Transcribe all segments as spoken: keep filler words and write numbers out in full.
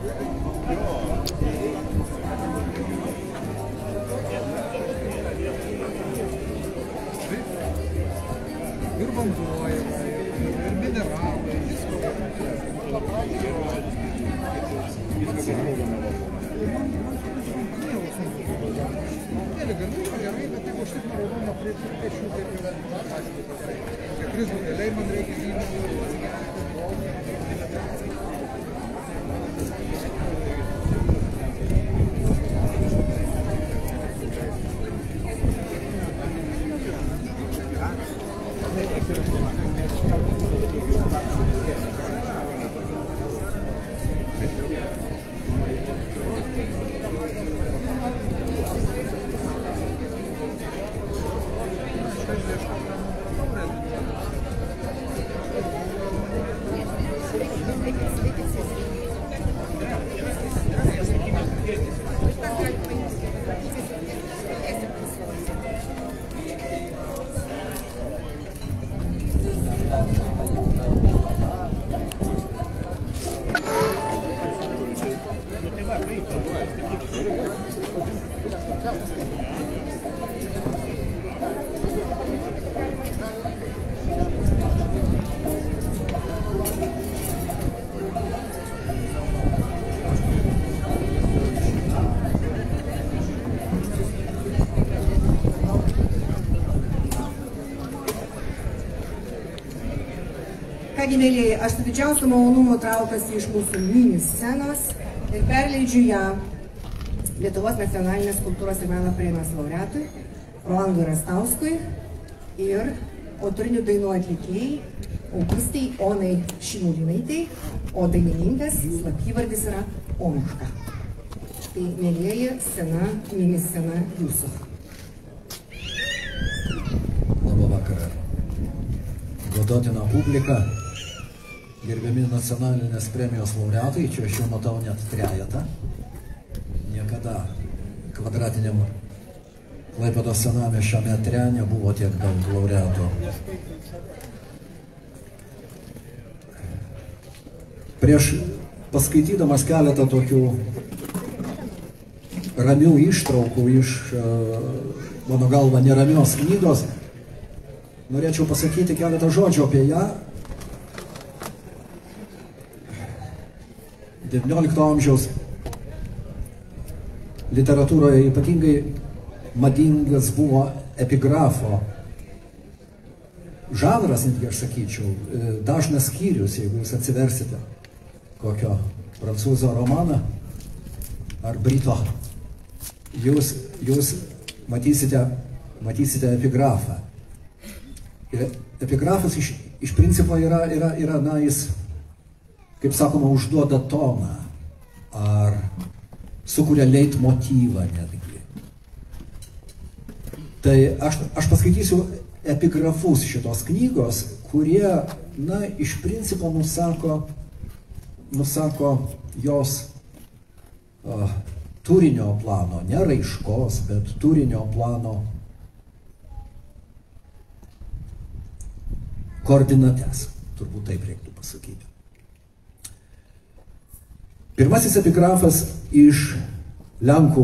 Ir vanduo yra, ir mineralai, visko. Gerai, gerai, bet jeigu štai parodomą prie pešių, taip yra, aišku, tie tris budeliai man reikia žymėti. Kągi, mėlyjeji, aš su didžiausiu malonumu traukiuosi iš mūsų mini scenos ir perleidžiu ją Lietuvos nacionalinės kultūros ir meno premijos laureatui Rolandui Rastauskui ir autorinių dainų atlikėjai Augustai Onai Šimulinaitei, o dainininkės slapyvardis yra Onuška. Tai, mėlyjeji, scena, mini scena jūsų. Labą vakarą. Godotina publika, gerbiami nacionalinės premijos laureatai, čia aš jau matau net trejetą. Niekada kvadratiniam Klaipėdos senamiesčio metre nebuvo tiek daug laureatų. Prieš paskaitydamas keletą tokių ramių ištraukų iš, mano galva, neramios knygos, norėčiau pasakyti keletą žodžių apie ją. devyniolikto amžiaus literatūroje ypatingai madingas buvo epigrafo žanras, netgi aš sakyčiau, dažnas skyrius, jeigu jūs atsiversite kokio prancūzo romaną ar brito, jūs, jūs matysite, matysite epigrafą. Ir epigrafas iš, iš principo yra, yra, yra, na, jis, kaip sakoma, užduoda toną ar sukuria leitmotyvą netgi. Tai aš, aš paskaitysiu epigrafus šitos knygos, kurie, na, iš principo nusako, nusako jos uh, turinio plano, ne raiškos, bet turinio plano koordinates, turbūt taip reiktų pasakyti. Pirmasis epigrafas iš lenkų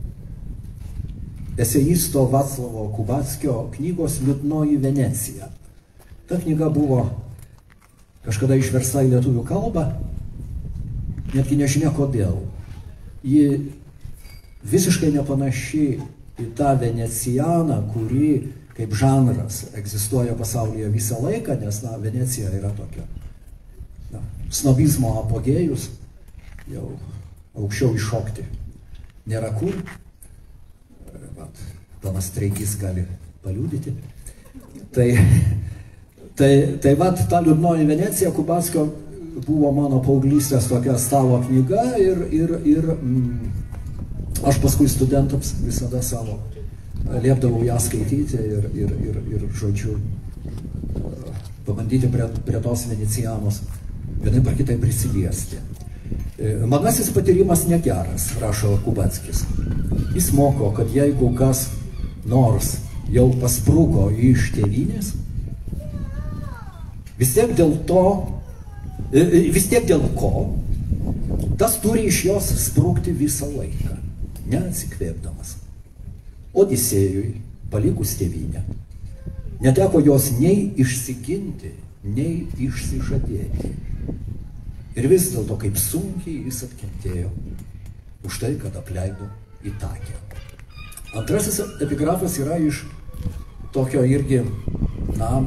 eseisto Vaclavo Kubatskio knygos Liūdnoji Venecija. Ta knyga buvo kažkada išversta į lietuvių kalbą, netgi nežinia kodėl. Ji visiškai nepanaši į tą venecianą, kuri kaip žanras egzistuoja pasaulyje visą laiką, nes, na, Venecija yra tokia, na, snobizmo apogėjus, jau aukščiau iššokti nėra kur. Vat, panas Treigys gali paliudyti. Tai, tai, tai vat, ta Liūdnoji Venecija Kubatskio buvo mano paauglystės tokia stalo knyga ir, ir, ir mm, aš paskui studentams visada savo liepdavau ją skaityti ir, ir, ir, ir žodžiu, pabandyti prie, prie tos venecianos vienaip ar kitaip prisiliesti. Manasis patyrimas negeras, rašo Kubatskis. Jis moko, kad jeigu kas nors jau paspruko iš tėvynės, vis tiek dėl to, vis tiek dėl ko, tas turi iš jos sprukti visą laiką, neatsikvėpdamas. Odisėjui, palikus tėvynę, neteko jos nei išsiginti, nei išsižadėti. Ir vis dėlto, kaip sunkiai jis atkentėjo už tai, kad apleido Itakę. Antrasis epigrafas yra iš tokio irgi, na,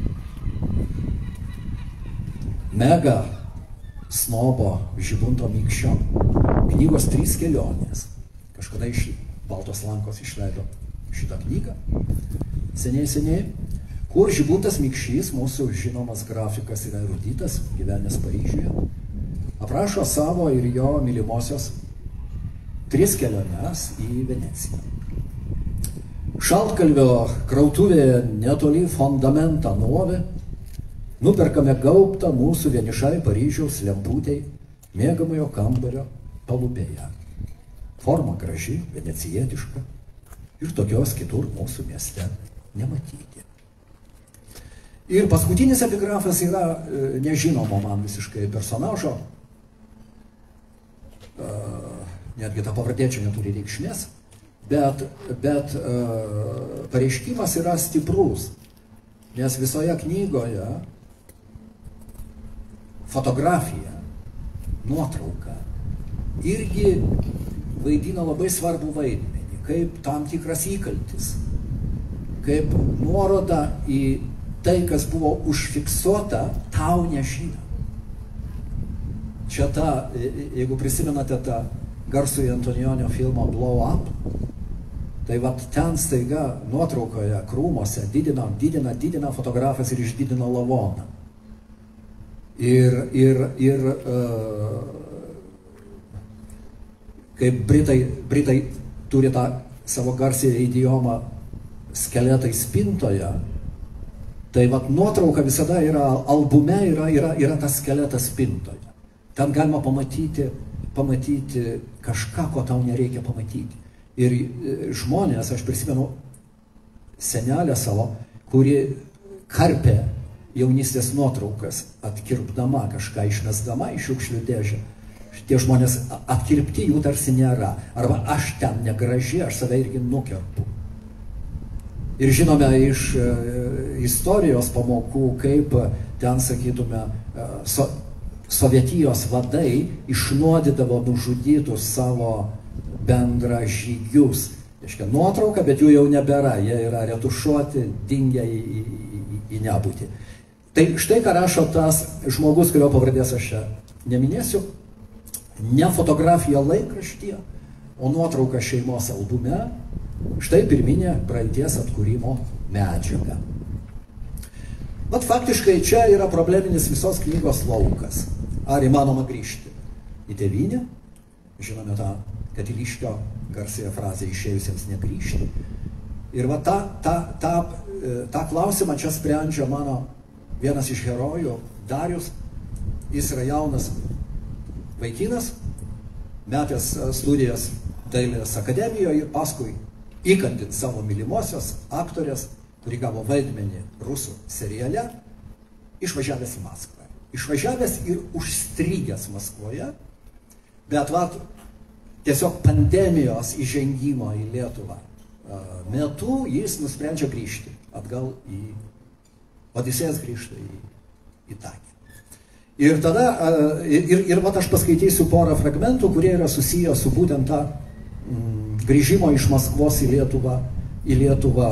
mega snobo Žygunto Mikšio knygos Trys kelionės. Kažkada iš Baltos lankos išleido šitą knygą, seniai, seniai, kur Žyguntas Mikšys, mūsų žinomas grafikas ir eruditas, gyvenęs Paryžiuje, aprašo savo ir jo mylimosios tris keliones į Veneciją. Šaltkalvio krautuvėje netoli Fondamentą nuovė nuperkame gaubtą mūsų vienišai Paryžiaus lemputei mėgamojo kambario palubėje. Forma graži, venecijietiška ir tokios kitur mūsų mieste nematyti. Ir paskutinis epigrafas yra e, nežinomo man visiškai personažo, e, netgi ta pavardė čia neturi reikšmės, bet, bet e, pareiškimas yra stiprus, nes visoje knygoje fotografija, nuotrauka irgi vaidina labai svarbų vaidmenį, kaip tam tikras įkaltis, kaip nuoroda į tai, kas buvo užfiksuota, tau nežino. Čia ta, jeigu prisimenate tą garsųjį Antonionio filmą Blow Up, tai vat ten staiga nuotraukoje krūmose didina, didina, didina fotografas ir išdidina lavoną. Ir, ir, ir uh, kaip Britai, Britai turi tą savo garsiąją idiomą skeletai spintoje, tai vat nuotrauka visada yra, albume yra, yra, yra tas skeletas spintoje. Ten galima pamatyti, pamatyti kažką, ko tau nereikia pamatyti. Ir žmonės, aš prisimenu senelę savo, kuri karpė jaunystės nuotraukas, atkirpdama kažką, išmesdama į šiukšlių dėžę. Tie žmonės atkirpti jų tarsi nėra. Arba aš ten negraži, aš save irgi nukerpu. Ir žinome iš e, istorijos pamokų, kaip ten, sakytume, e, so, Sovietijos vadai išnuodydavo nužudytus savo bendražygius. Reiškia, nuotrauka, bet jų jau nebėra, jie yra retušuoti, dingę į, į, į, į nebūtį. Tai štai ką rašo tas žmogus, kurio pavardės aš čia neminėsiu, ne fotografija laikraštyje, o nuotrauka šeimos albume, štai pirminė praeities atkūrimo medžiaga. Bet faktiškai čia yra probleminis visos knygos laukas. Ar įmanoma grįžti į tėvynę? Žinome tą Katiliškio garsiąją frazę išėjusiems negrįžti. Ir va tą, tą, tą, tą klausimą čia sprendžia mano vienas iš herojų, Darius. Jis yra jaunas vaikinas, metęs studijas dailės akademijoje ir paskui įkandint savo mylimosios aktorės, kuri gavo vaidmenį rusų seriale, išvažiavęs į Maskvą. Išvažiavęs ir užstrigęs Maskvoje, bet vat, tiesiog pandemijos įžengimo į Lietuvą metu jis nusprendžia grįžti atgal į Odisėjas grįžta į Itakę. Ir tada, ir, ir, ir vat aš paskaitysiu porą fragmentų, kurie yra susiję su būtent tą mm, grįžimo iš Maskvos į Lietuvą, į Lietuvą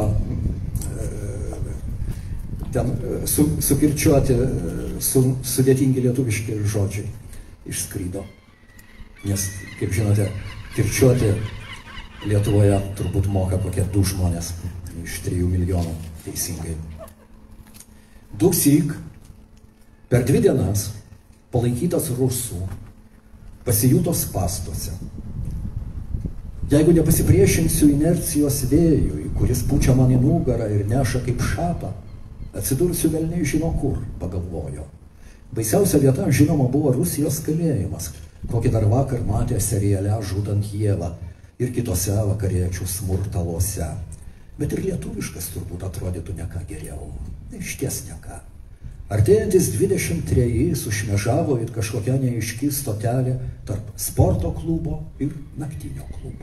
ten su, sukirčiuoti, su, sudėtingi lietuviški žodžiai išskrydo. Nes, kaip žinote, kirčiuoti Lietuvoje turbūt moka kokie du žmonės iš trijų milijonų teisingai. Dusyk per dvi dienas palaikytas rusų pasijuto spąstuose. Jeigu nepasipriešinsiu inercijos vėjui, kuris pučia man į nugarą ir neša kaip šapą, atsidursiu velniai žino kur, pagalvojo. Baisiausia vieta, žinoma, buvo Rusijos kalėjimas, kokį dar vakar matė seriale Žudant Ievą ir kitose vakariečių smurtaluose. Bet ir lietuviškas turbūt atrodytų ne ką geriau. Išties ne ką. Artėjantis dvidešimt treji sušmežavo it kažkokia neaiški stotelė tarp sporto klubo ir naktinio klubo.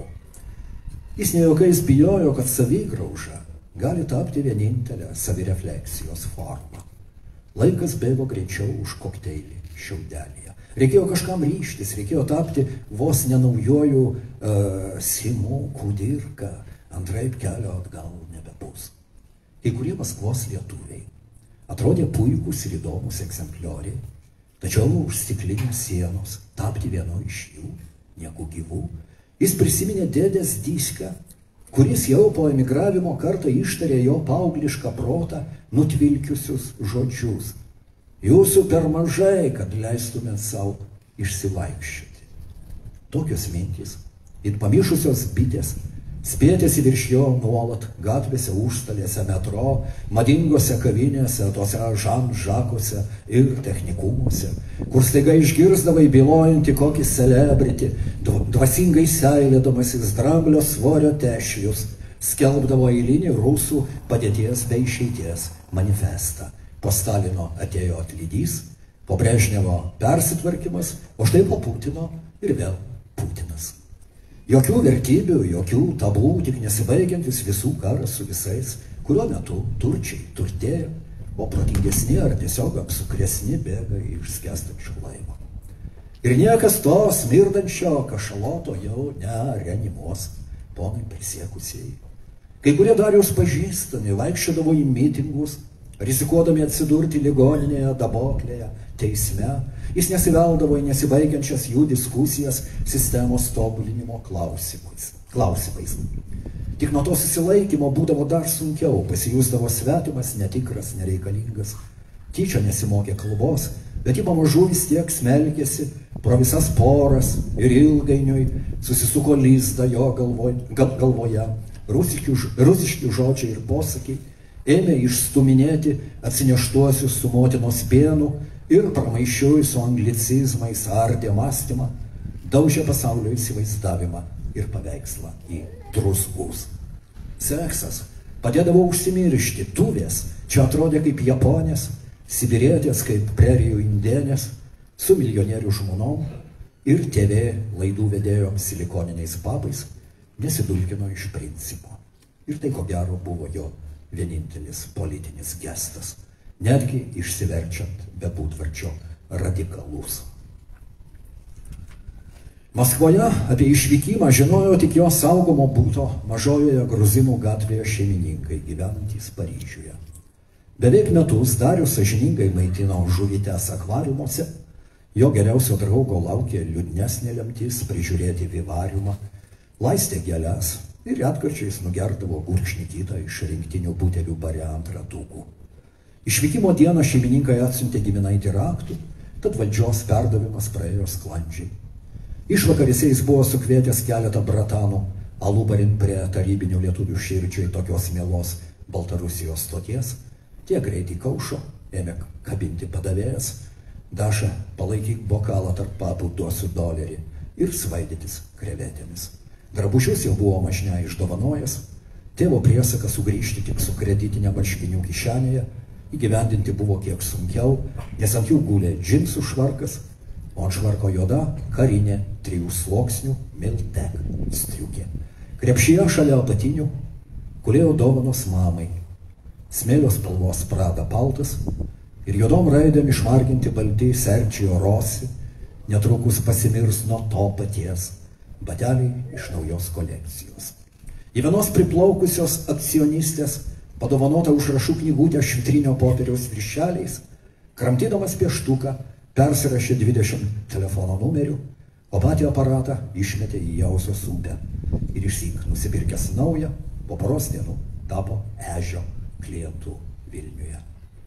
Jis nejuokais bijojo, kad savigrauža gali tapti vienintelę savirefleksijos formą. Laikas bėgo greičiau už kokteilį šiaudelyje. Reikėjo kažkam ryžtis, reikėjo tapti vos nenaujoju uh, Simu Kudirka, antraip kelio atgal nebebus. Kai kurie Maskvos lietuviai atrodė puikūs ir įdomus egzemplioriai, tačiau už stiklinės sienos tapti vienu iš jų, nieku gyvų, jis prisiminė dėdės Diską, kuris jau po emigravimo kartą ištarė jo paauglišką protą nutvilkiusius žodžius. Jūsų per mažai, kad leistumėt savo išsivaikščioti. Tokios mintys, it pamišusios bitės, spėtėsi virš jo nuolat gatvėse, užstalėse, metro, madingose kavinėse, tose Žan-Žakuose ir technikumuose, kur staiga išgirsdavai bylojantį kokį celebrity, dvasingai seilėdamasis dramblio svorio tešlius, skelbdavo eilinį rusų padėties bei išeities manifestą. Po Stalino atėjo atlydys, po Brežnevo persitvarkymas, o štai po Putino ir vėl Putinas. Jokių vertybių, jokių tablų, tik nesibaigiantis visų karas su visais, kuriuo metu turčiai turtėjo, o protingesni ar tiesiog apsukresni bėga iš skęstančio laivo. Ir niekas to smirdančio kašaloto jau nereanimuos, ponai prisiekusieji. Kai kurie dar jūs pažįstami vaikščiodavo į mitingus, rizikuodami atsidurti ligoninėje, daboklėje, teisme, jis nesiveldavo į nesibaigiančias jų diskusijas sistemos tobulinimo klausimais. klausimais. Tik nuo to susilaikymo būdavo dar sunkiau, pasijusdavo svetimas, netikras, nereikalingas. Tyčia nesimokė kalbos, bet ji pamažu vis tiek smelkėsi pro visas poras ir ilgainiui susisuko lizdą jo galvoj, galvoje. Rusiški, rusiški žodžiai ir posakiai ėmė išstuminėti atsineštuosius su motinos pienu ir pramaišiui su anglicizmais ardė mąstymą, daužė pasaulio įsivaizdavimą ir paveikslą į druskus. Seksas padėdavo užsimiršti, tuvės čia atrodė kaip japonės, sibirietės kaip prerijų indėnės, su milijonierių žmonom ir T V laidų vedėjom silikoniniais papais nesidulkino iš principo. Ir tai ko gero buvo jo vienintelis politinis gestas, netgi išsiverčiant be būdvardžio radikalus. Maskvoje apie išvykimą žinojo tik jo saugomo būto mažojoje Gruzinų gatvėje šeimininkai gyvenantys Paryžiuje. Beveik metus Darius sąžiningai maitino žuvytes akvariumuose, jo geriausio draugo laukė liūdnesnė lemtis prižiūrėti vivariumą, laistė gėles ir retkarčiais nugerdavo gurkšnį kitą iš rinktinių butelių bare ant ratukų. Išvykimo dieną šeimininkai atsiuntė giminaitį raktų, tad valdžios perdavimas praėjo sklandžiai. Išvakarėse jis buvo sukvietęs keletą bratanų alubarin prie tarybinių lietuvių širdžiai tokios mielos Baltarusijos stoties. Tie greitai kaušo, ėmė kabinti padavėjas, Daša, palaikyk bokalą tarp papų, duosiu dolerį ir svaidytis krevetėmis. Drabužius jau buvo mažne išdovanojęs, tėvo priesaka sugrįžti tik su kreditinė marškinių kišenėje, įgyvendinti buvo kiek sunkiau, nes ant jų gulė džinsų švarkas, o ant švarko juoda karinė trijų sluoksnių Miltek striukė. Krepšyje šalia apatinių gulėjo dovanos mamai, smėlio spalvos Prada paltas ir juodom raidėm išmarginti balti Sergio Rossi, netrukus pasimirs nuo to paties, bateliai iš naujos kolekcijos. Į vienos priplaukusios akcionistės padovanota užrašų knygutę švitrinio popieriaus viršeliais, kramtydamas pieštuką, persirašė dvidešimt telefono numerių, o patį aparatą išmetė į Jausos upę ir išsyk nusipirkęs naują, po poros dienų tapo Ežio klientų Vilniuje.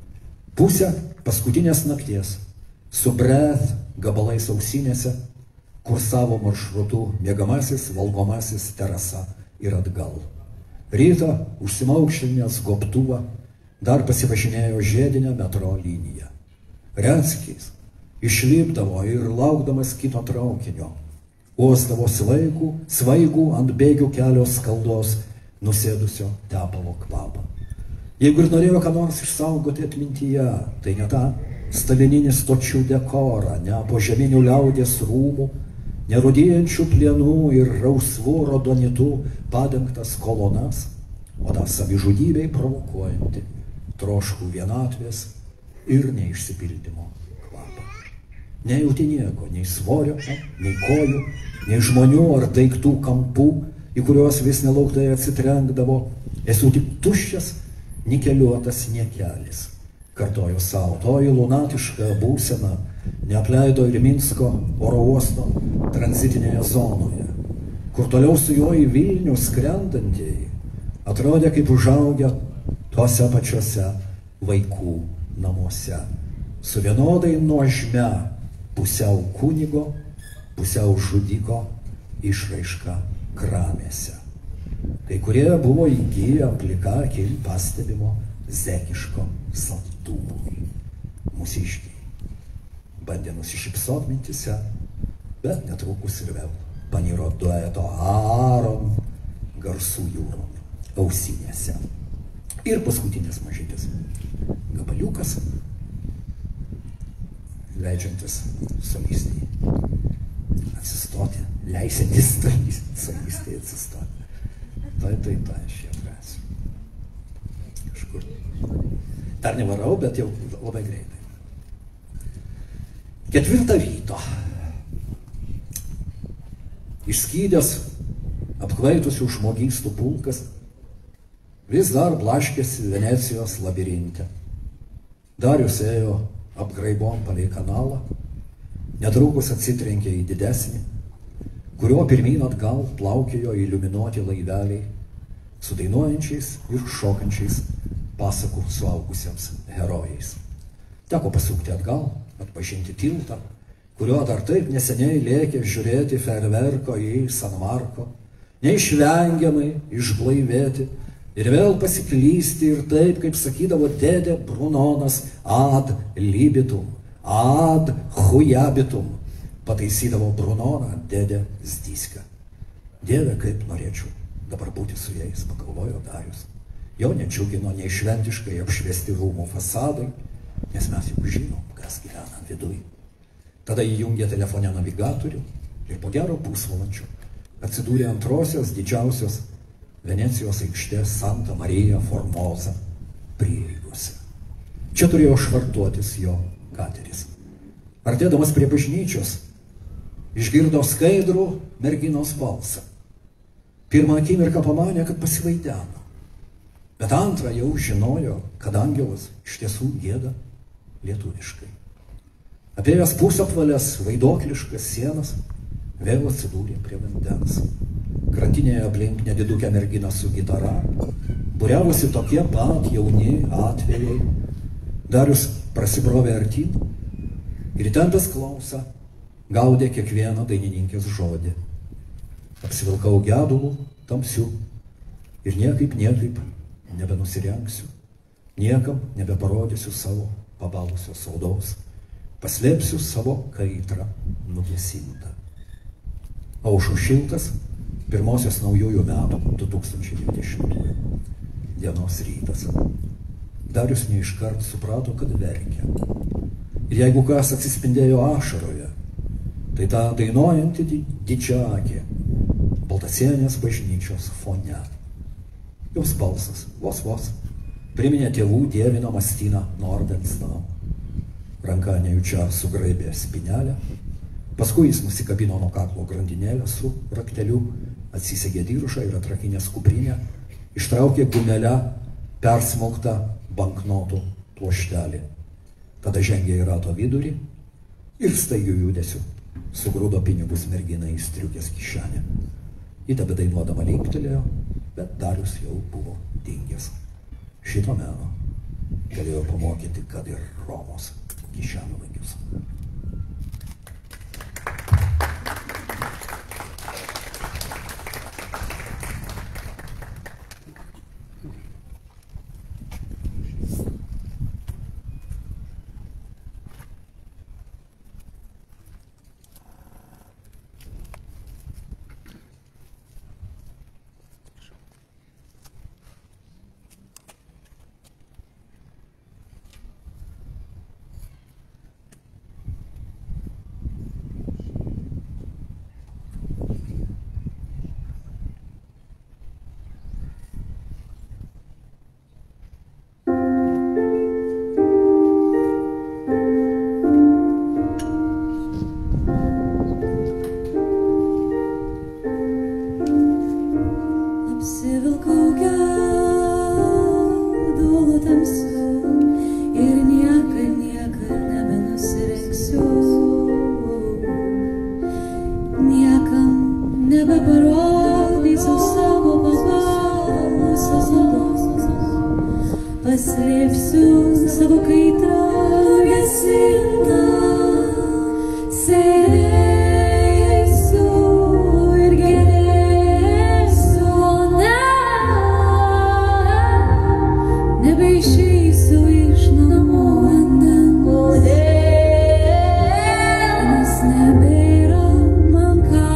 Pusę paskutinės nakties su Breath gabalais ausinėse kursavo maršrutų miegamasis, valgomasis terasa ir atgal. Rytą užsimaukštinęs gobtuvą dar pasivažinėjo žiedinę metro liniją. Retskis išlipdavo ir laukdamas kito traukinio, uosdavo svaigų, svaigų ant bėgių kelio skaldos nusėdusio tepalo kvapą. Jeigu ir norėjo ką nors išsaugoti atmintyje, tai ne tą stalininį stočių dekorą, ne požeminių liaudies rūmų, nerudėjančių plienų ir rausvų rodonitų padengtas kolonas, o tą savižudybei provokuojantį troškų vienatvės ir neišsipildymo kvapą. Nejauti nieko, nei svorio, nei kojų, nei žmonių ar daiktų kampų, į kuriuos vis nelauktai atsitrenkdavo. Esu tik tuščias, nikeliuotas niekelis, kartojo savo. Toji lunatiška būsena neapleido ir Minsko oro uosto tranzitinėje zonoje, kur toliau su juo į Vilnių skrendantieji atrodė kaip užaugę tuose pačiuose vaikų namuose, su vienodai nuožmia pusiau kunigo, pusiau žudiko išraiška kramėse. Kai kurie buvo įgiję plika akimi pastebimo zekiško saldumo. Mūsiškiai bandė nusišypsot mintise, bet netrukus ir vėl paniro dueto Aaron garsų jūron ausinėse. Ir paskutinis mažytis gabaliukas, leidžiantis solistei atsistoti, leisintis solistei atsistoti. Tai, tai, tai, aš jau drąsiu. Kažkur. Dar nevarau, bet jau labai greitai. Ketvirtą ryto. Išskydęs apkvaitusių žmogystų pulkas vis dar blaškėsi Venecijos labirinte. Darius ėjo apgraibom palei kanalą, netrukus atsitrenkė į didesnį, kurio pirmyn atgal plaukėjo iliuminuoti laiveliai su dainuojančiais ir šokančiais pasakų suaugusiems herojais. Teko pasukti atgal, atpažinti tiltą, kurio dar taip neseniai lėkė žiūrėti fejerverko į San Marko, neišvengiamai išblaivėti ir vėl pasiklysti ir taip, kaip sakydavo dėdė Brunonas, ad libitum, ad hujabitum, pataisydavo Brunoną dėdė Zdyska. Dieve, kaip norėčiau dabar būti su jais, pagalvojo Darius. Jo nedžiugino nei šventiškai apšviesti rūmų fasadai, nes mes juk žinom, kas gyvena viduj. Tada įjungė telefone navigatorių ir po gero pusvalandžio atsidūrė antrosios didžiausios Venecijos aikštės Santa Marija Formosa prieigose. Čia turėjo švartuotis jo kateris. Artėdamas prie bažnyčios, išgirdo skaidrų merginos balsą. Pirmą akimirką pamanė, kad pasivaideno, bet antrą jau žinojo, kad angelas iš tiesų gieda lietuviškai. Apėjęs pusapvalės vaiduokliškas sienas, vėl atsidūrė prie vandens. Krantinėje aplink nedidukę merginą su gitara, būriavosi tokie pat jauni atvejai. Darius prasibrovė artyn ir įtempęs klausą gaudė kiekvieną dainininkės žodį. Apsivilkau gedulų, tamsių ir niekaip, niekaip nebenusirengsiu, niekam nebeparodysiu savo pabalusios odos, paslėpsiu savo kaitrą nugesintą. Aušo šiltas pirmosios naujųjų metų du tūkstančiai dvidešimtųjų dienos rytas. Darius neiškart suprato, kad verkia. Ir jeigu kas atsispindėjo ašaroje, tai ta dainuojanti didžiaakė Baltasienės bažnyčios fone. Jos balsas vos vos priminė tėvų dieviną Mastiną Nordenstam. Ranka nejučia sugraibė spinelę, paskui jis nusikabino nuo kaklo grandinėlę su rakteliu, atsisegė diržą ir atrakinęs kuprinę, ištraukė gumelę persmauktą banknotų pluoštelį. Tada žengė į rato vidurį ir staigiu judesiu sugrūdo pinigus merginai į striukės kišenę. Ji tebedainuodama linktelėjo, bet Darius jau buvo dingęs. Šito meno galėjo pamokyti, kad ir Romos kišenvagius. nebeparodysiu savo pabalusios odos, paslėpsiu savo kaitrą gesintą, sėdėsiu ir gerėsiu, o ne, nebeišeisiu iš namų vandens, nes nebėra man ką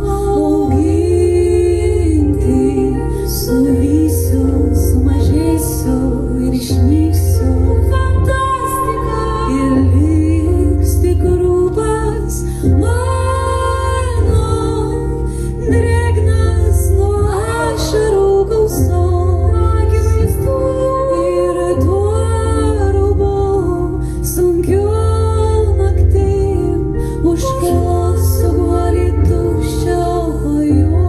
auginti, suvysiu, sumažėsiu ir išnyksiu, fantastika, ir liks tik rūbas mano, drėgnas nuo ašarų gausos, akivaizdu, ir tuo rūbu sunkiu naktim užklosiu guolį tuščią jo,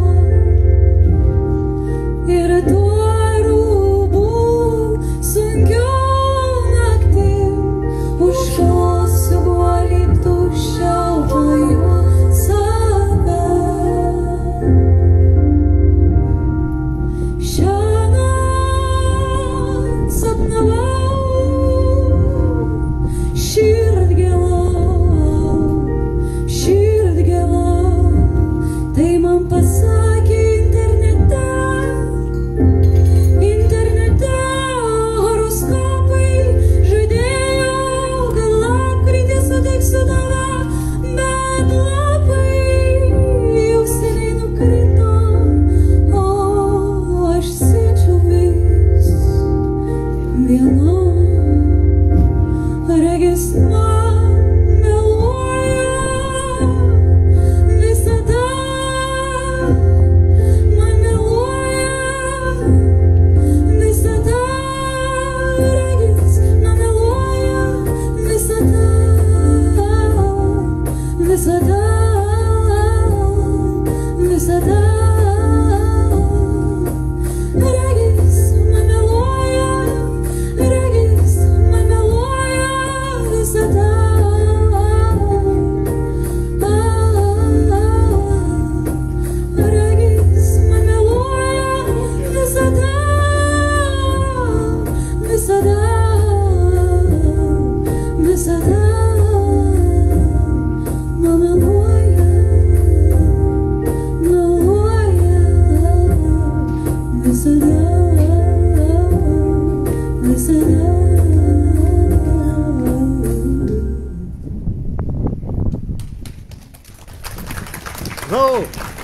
ir tuo rūbu sunkiu naktim užklosiu guolį tuščią jo save. Šiandien sapnavau širdgėlą, širdgėlą, tai man pasakė internete, internete horoskopai žadėjo, kad lapkritį sutiksiu tave, bet lapai jau seniai nukrito, o aš sėdžiu vis viena, regis man meluoja, visada man meluoja, visada regis man meluoja, visada, visada, visada regis man meluoja, regis man meluoja, visada, regis man meluoja, visada, visada, visada man meluoja, meluoja, visada, visada. Bravo!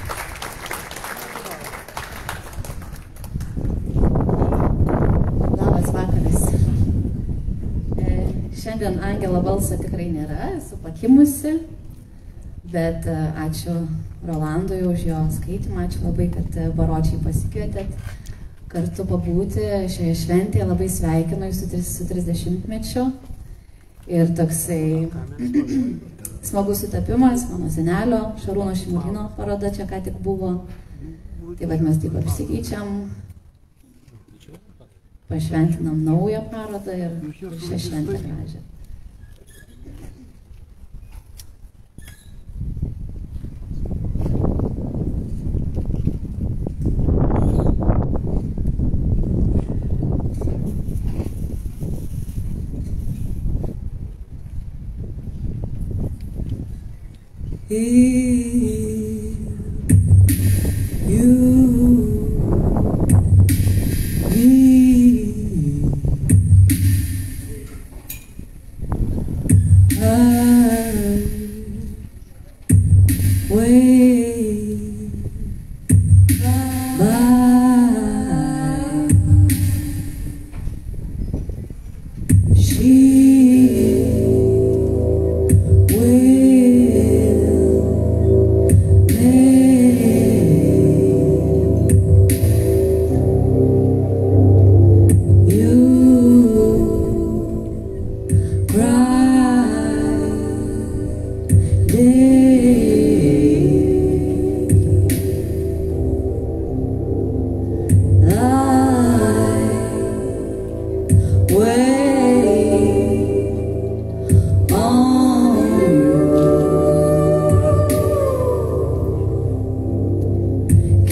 Labas vakaras. E, Šiandien Angelo balso tikrai nėra, esu pakimusi, bet e, ačiū Rolandui už jo skaitimą, ačiū labai, kad e, Baročiai pasikvietėt kartu pabūti šioje šventėje, labai sveikinu jūsų tris- su trisdešimtmečiu ir toksai smagus sutapimas, mano senelio Šarūno Šimulino paroda čia ką tik buvo, tai vad mes taip apsikeičiam, pašventinam naują parodą ir šią šventę gražią. If you need, I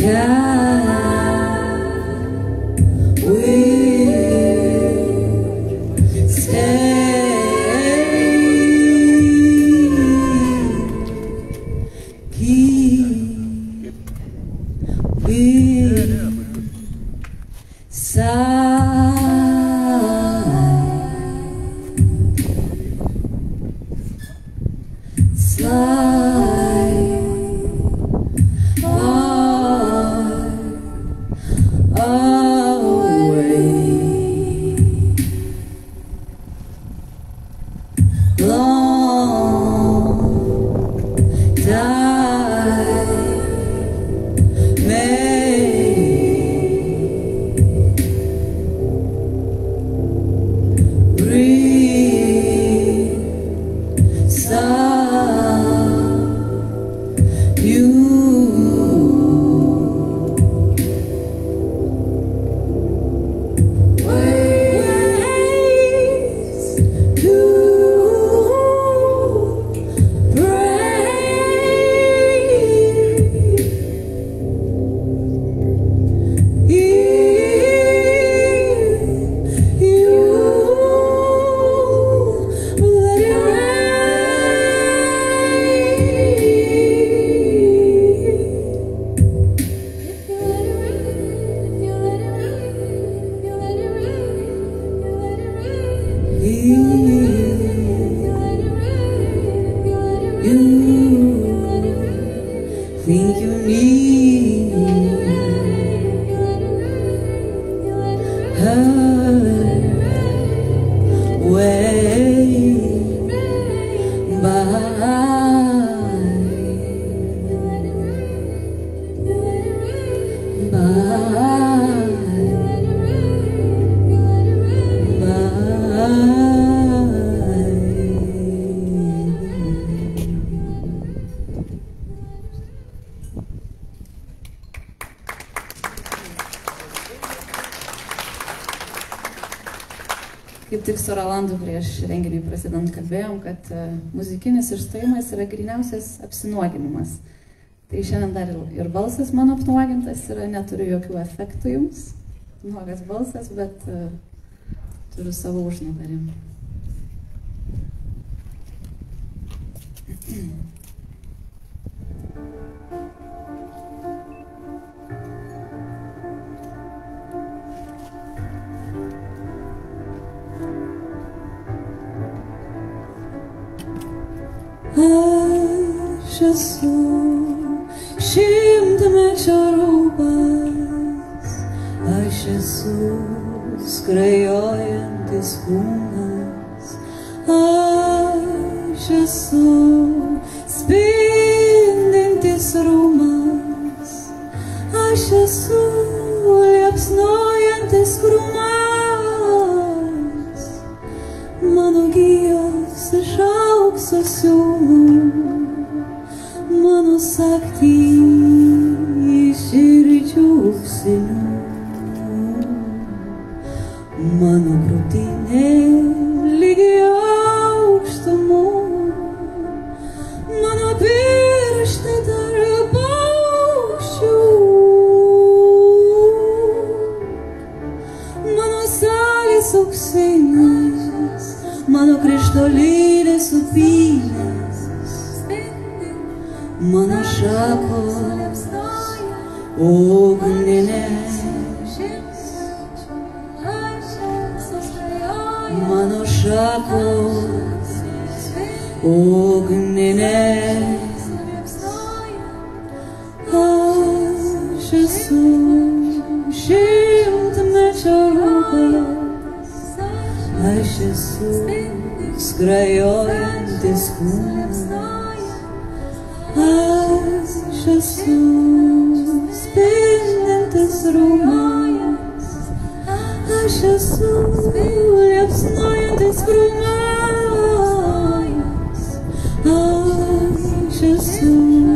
Kaip tik su Rolandu prieš renginį prasidant kalbėjom, kad muzikinis išstojimas yra gryniausias apsinuoginimas. Tai šiandien dar ir balsas mano apnuogintas yra, neturiu jokių efektų jums, nuogas balsas, bet uh, turiu savo užnugarį. Aš esu šimtmečio rūbas, aš esu skrajojantis kūnas, aš esu spindintis rūmas, aš esu liepsnojantis krūmas, mano gijos iš aukso siūlų, mano sakti iš širdžių auksinių, mano krūtinė lygi aukštumų, mano pirštai tarp paukščių, mano salės auksinės, mano krištolinės upynės, mano šakos ugninės, mano šakos ugninės. Aš esu šimtmečio rūbas, aš esu skrajojantis kūnas, aš esu spindintis rūmas, aš esu liepsnojantis krūmas, aš esu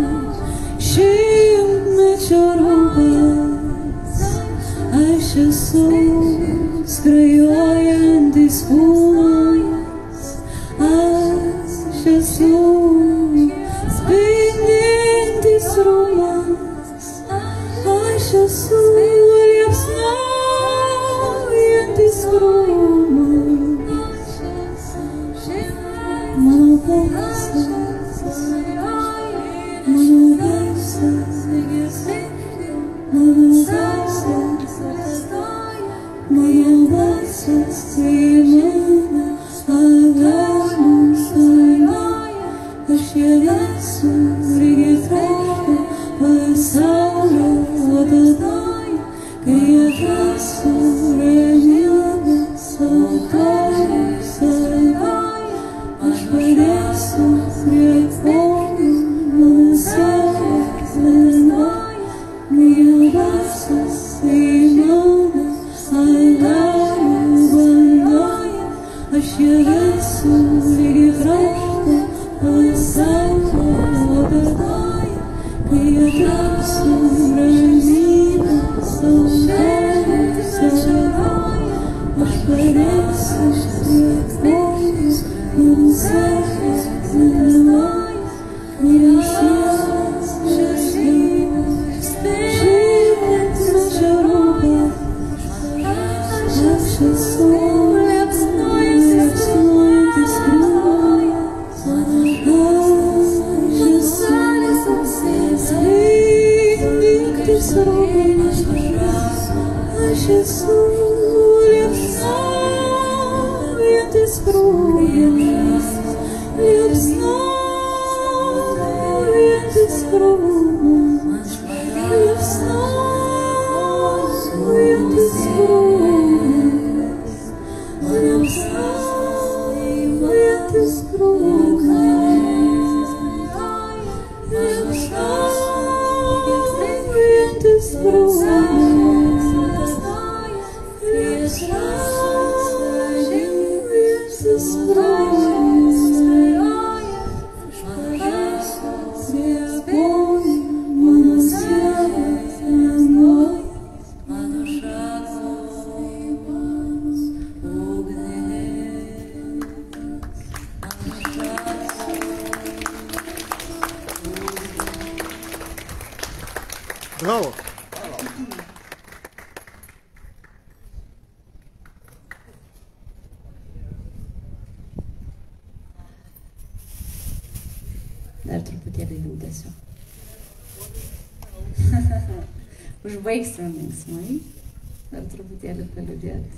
šimtmečio rūbas, aš esu skrajojantis kūnas, aš esu spindintis rūmas, pasaulio tada, kai atrasiu ramybę saugojusią, aš padėsiu prie kojų mano sielos lengvai, mielasis įmanas, aigalių bandoje, aš ją vesiu lygi krašto pasaulio tada, kai atrasiu ramybę saugojusią, aš padėsiu prie kojų mano sielos lengvai, mielasis įmanas, šimtmečio rūbas, aš esu liepsnojantis krūmas, aš esu spindintis rūmas, aš esu liepsnojantis krūmas, liepsnojantis krūmas, liepsnojantis krūmas, liepsnojantis krūmas, liepsnojantis krūmas, liepsnojantis krūmas, mano sielos lengvai, mano šakos ugnis, mano šakos Bravo. Dar truputėlį liūdesio. Užbaigsime linksmai. Dar truputėlį paliūdėti.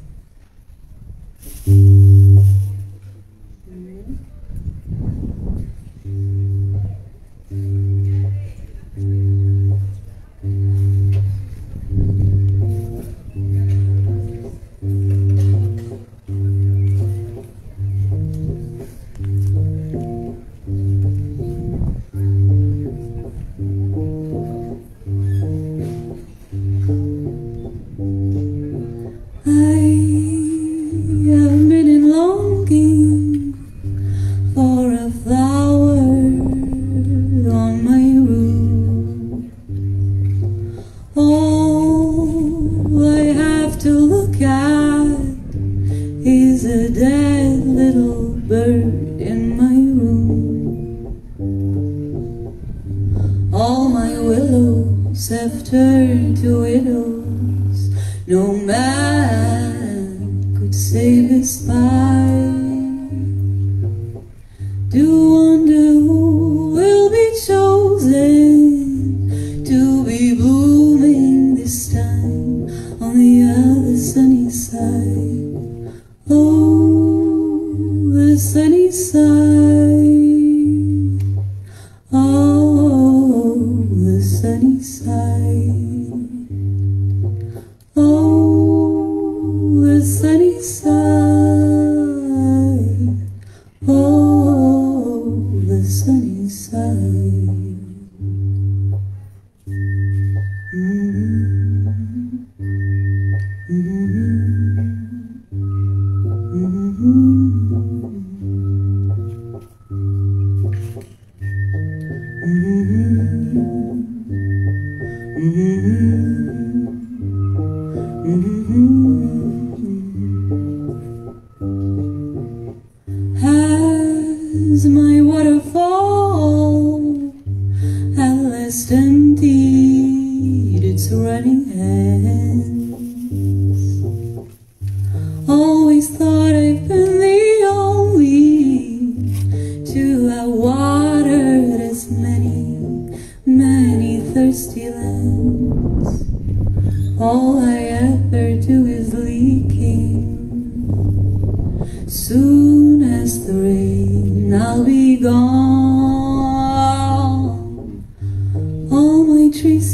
Soon as the rain, I'll be gone. All my trees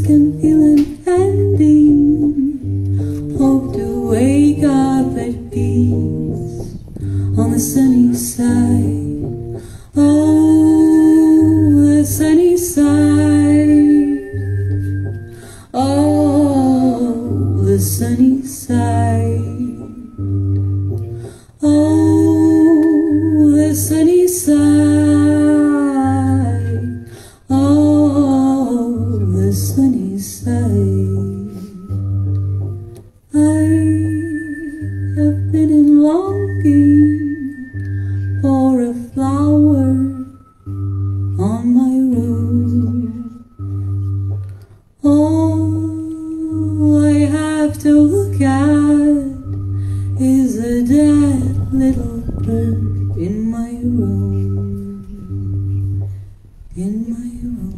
can feel an ending. Hope to wake up at peace on the sunny side. Oh, the sunny side. Oh, the sunny side. Oh, the sunny side. Oh, the sunny side. I have been in longing for a flower on my roof. All I have to look at is a dead little bird in my room, in my room.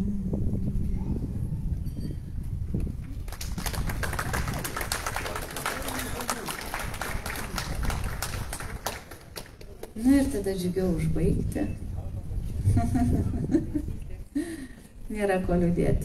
Na ir tada džiugiau užbaigti. Nėra ko liūdėti.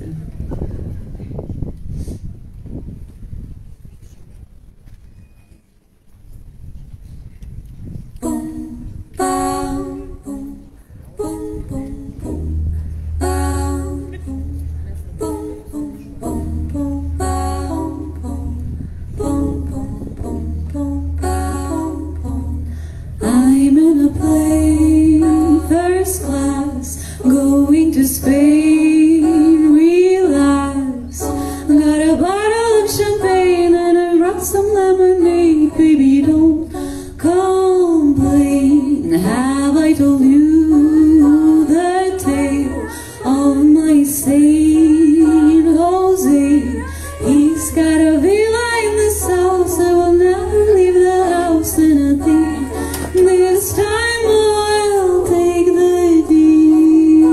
I'm in a plane, first class, going to Spain, relax. Got a bottle of champagne and I brought some lemonade. Baby, don't complain. Have I told you the tale of my Saint Jose? He's got a villa in the south, so I'll never leave the house. And I think this time I'll take the deal.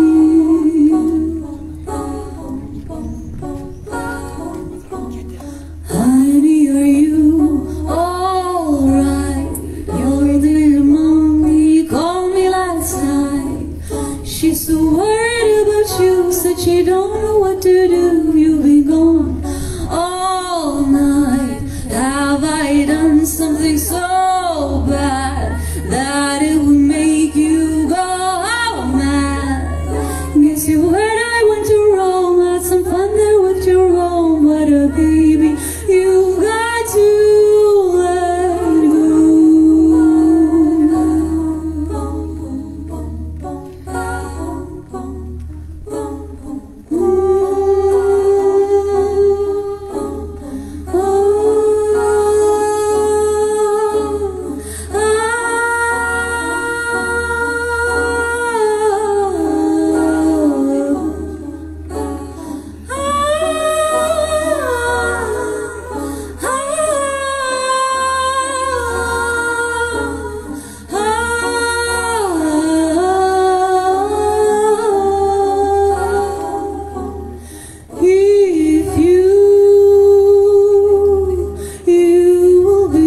Honey, are you alright? Your little mommy called me last night. She's so worried about you, said she don't know what to do. You'll be gone all night. Have I done something so bad that it would make you go out mad? Guess you heard I went to Rome, had some fun there with Jerome. But a baby, you got to let if you, you will be,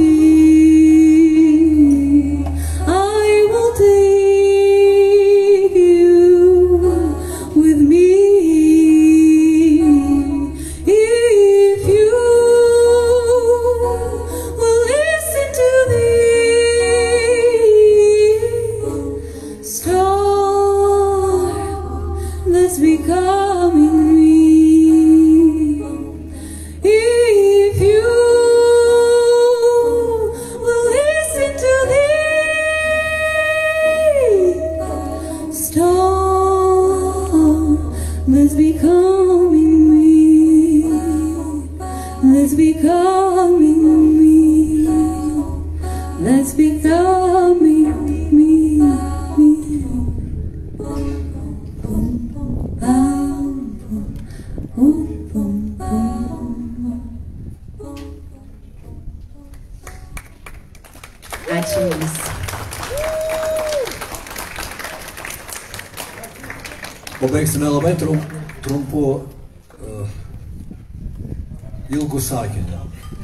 I will take you with me. If you will listen to the storm that's becoming me. If you will listen to the storm that's becoming me, that's becoming me, that's becoming me, me. Boom, bam, boom, boom, boom, boom. Ačiū Jums. Pabaigsime labai trum, trumpu uh, ilgų sakinių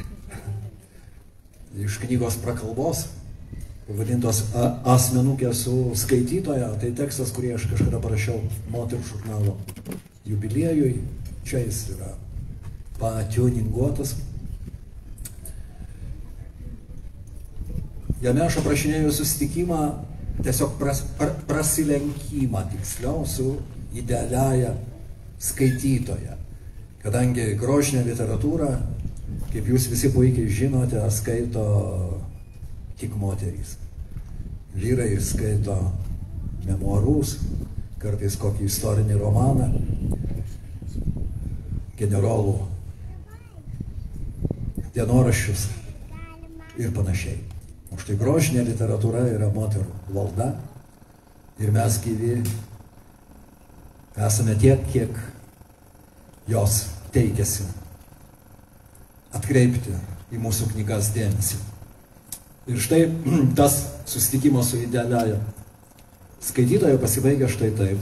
iš knygos Prakalbos, pavadintos A- Asmenukė su skaitytoja. Tai tekstas, kurį aš kažkada parašiau moterų žurnalo jubiliejui. Čia jis yra patiuninguotas. Jame aš aprašinėjau susitikimą, tiesiog pras, pr, prasilenkimą, tiksliau, su idealiaja skaitytoja. Kadangi grožinė literatūra, kaip jūs visi puikiai žinote, skaito tik moterys. Vyrai skaito memuarus, kartais kokį istorinį romaną, generolų dienoraščius ir panašiai. O štai grožinė literatūra yra moterų valda ir mes gyvi esame tiek, kiek jos teikėsi atkreipti į mūsų knygas dėmesį. Ir štai tas susitikimas su idealiaja skaitytoja pasibaigia štai taip.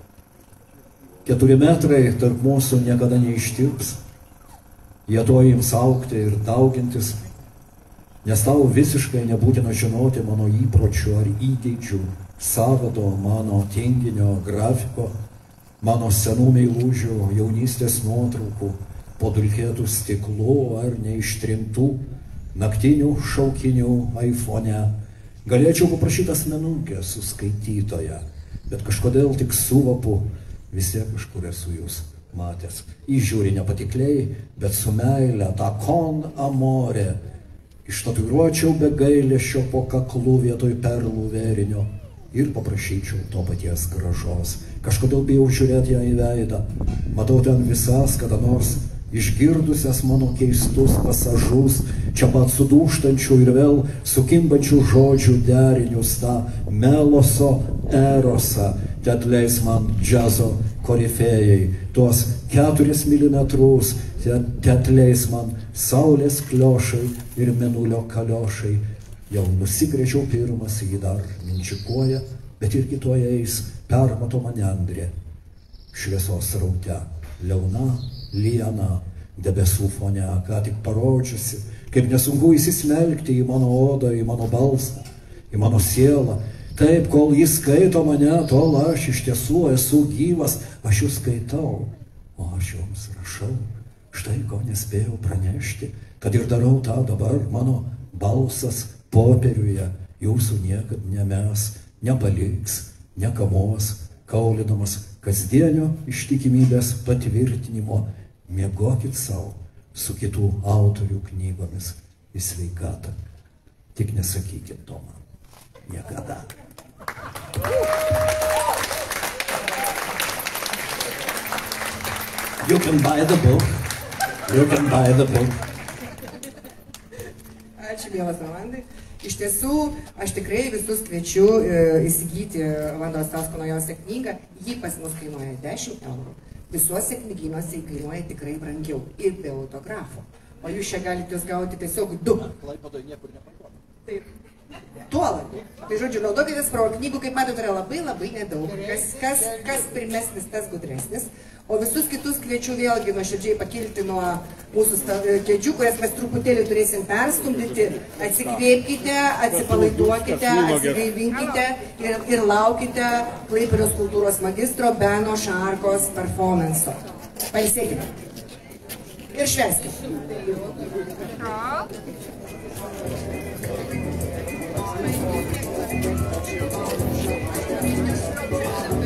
Keturi metrai tarp mūsų niekada neištirps, jie to ims augti ir daugintis, nes tau visiškai nebūtina žinoti mano įpročių ar įgeidžių, savado, mano tinginio, grafiko, mano senų meilužių, jaunystės nuotraukų, podulkėtų stiklų ar neištrimtų naktinių šaukinių iPhone'e. Galėčiau paprašyti asmenukės su skaitytoja, bet kažkodėl tik suvapu, vis tiek kažkur esu jūs matęs. Įžiūri nepatikliai, bet su meile tą con amore ištatuiruočiau be gailesčio po kaklu vietoj perlų vėrinio ir paprašyčiau to paties gražos. Kažkodėl bijau žiūrėti ją į veidą, matau ten visas kada nors išgirdusias mano keistus pasažus, čia pat sudūštančių ir vėl sukimbančių žodžių derinius, tą meloso erosą, te atleis man džiazo korifėjai, tuos keturis milimetrus, te atleis man saulės kliošai ir mėnulio kaliošai. Jau nusigrėžiau pirmas, jį dar minčikuoja, bet irgi tuoj eis permatoma neandrė. Šviesos raute, liauna, liena, debesų fone, ką tik parodžiusi, kaip nesunku įsismelkti į mano odą, į mano balsą, į mano sielą. Taip, kol jis skaito mane, tol aš iš tiesų esu gyvas, aš jūs skaitau, o aš jums rašau. Štai ko nespėjau pranešti, kad ir darau tą dabar, mano balsas popieriuje jūsų niekad nemes, nepaliks, nekamos, kaulinamas kasdienio ištikimybės patvirtinimo. Miegokit savo su kitų autorių knygomis į sveikatą. Tik nesakykit to man. Niekada. You can buy the book. You can buy the book. Ačiū, mielas Rolandai. Iš tiesų, aš tikrai visus kviečiu e, įsigyti Rolando Astausko naujausią knygą. Ji pas mus kainuoja dešimt eurų. Visuose knygynuose kainuoja tikrai brangiau ir be autografo. O jūs čia galite jūs gauti tiesiog du. Klaipėdoje niekur neparduodama. Taip. Tuo labiau. Tai žodžiu, naudokitės pro knygų, kaip matote, yra labai labai nedaug. Kas, kas, kas pirmesnis, tas gudresnis. O visus kitus kviečiu vėlgi nuoširdžiai pakilti nuo mūsų kėdžių, kurias mes truputėlį turėsim perstumdyti. Atsikvėpkite, atsipalaiduokite, atsigaivinkite ir, ir laukite Klaipėdos kultūros magistro Beno Šarkos performanso. Pailsėkite. Ir švęskite. Thank you.